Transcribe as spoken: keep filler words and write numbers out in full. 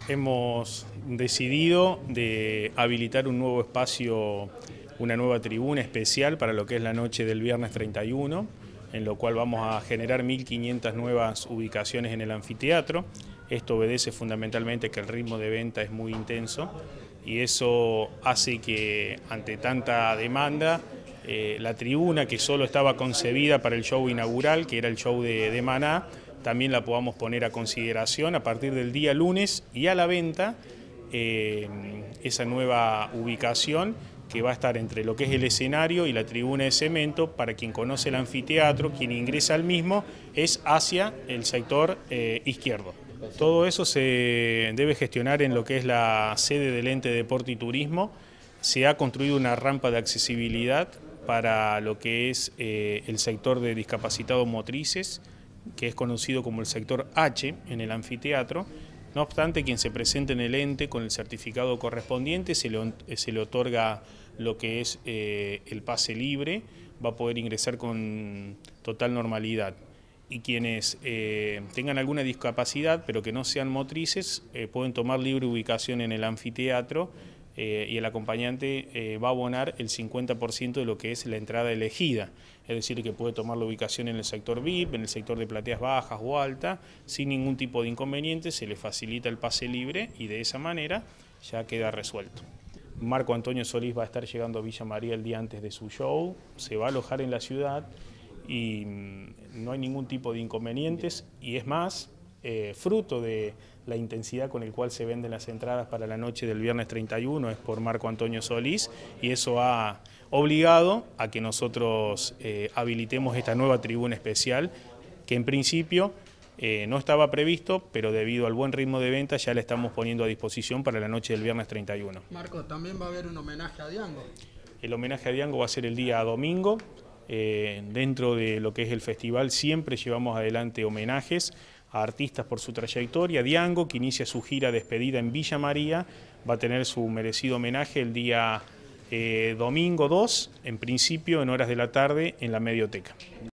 hemos decidido de habilitar un nuevo espacio, una nueva tribuna especial para lo que es la noche del viernes treinta y uno, en lo cual vamos a generar mil quinientas nuevas ubicaciones en el anfiteatro. Esto obedece fundamentalmente que el ritmo de venta es muy intenso y eso hace que ante tanta demanda eh, la tribuna, que solo estaba concebida para el show inaugural, que era el show de, de Maná, también la podamos poner a consideración a partir del día lunes y a la venta eh, esa nueva ubicación que va a estar entre lo que es el escenario y la tribuna de cemento. Para quien conoce el anfiteatro, quien ingresa al mismo es hacia el sector eh, izquierdo. Todo eso se debe gestionar en lo que es la sede del ente de Deporte y Turismo. Se ha construido una rampa de accesibilidad para lo que es eh, el sector de discapacitados motrices, que es conocido como el sector H en el anfiteatro. No obstante, quien se presente en el ente con el certificado correspondiente se le, se le otorga lo que es eh, el pase libre, va a poder ingresar con total normalidad. Y quienes eh, tengan alguna discapacidad pero que no sean motrices eh, pueden tomar libre ubicación en el anfiteatro eh, y el acompañante eh, va a abonar el cincuenta por ciento de lo que es la entrada elegida. Es decir, que puede tomar la ubicación en el sector V I P, en el sector de plateas bajas o altas, sin ningún tipo de inconveniente, se le facilita el pase libre y de esa manera ya queda resuelto. Marco Antonio Solís va a estar llegando a Villa María el día antes de su show, se va a alojar en la ciudad y no hay ningún tipo de inconvenientes, y es más, eh, fruto de la intensidad con el cual se venden las entradas para la noche del viernes treinta y uno, es por Marco Antonio Solís, y eso ha obligado a que nosotros eh, habilitemos esta nueva tribuna especial, que en principio eh, no estaba previsto, pero debido al buen ritmo de venta ya la estamos poniendo a disposición para la noche del viernes treinta y uno. Marco, también va a haber un homenaje a Diango. El homenaje a Diango va a ser el día domingo. Eh, dentro de lo que es el festival siempre llevamos adelante homenajes a artistas por su trayectoria. Diango, que inicia su gira despedida en Villa María, va a tener su merecido homenaje el día eh, domingo dos, en principio en horas de la tarde, en la Medioteca.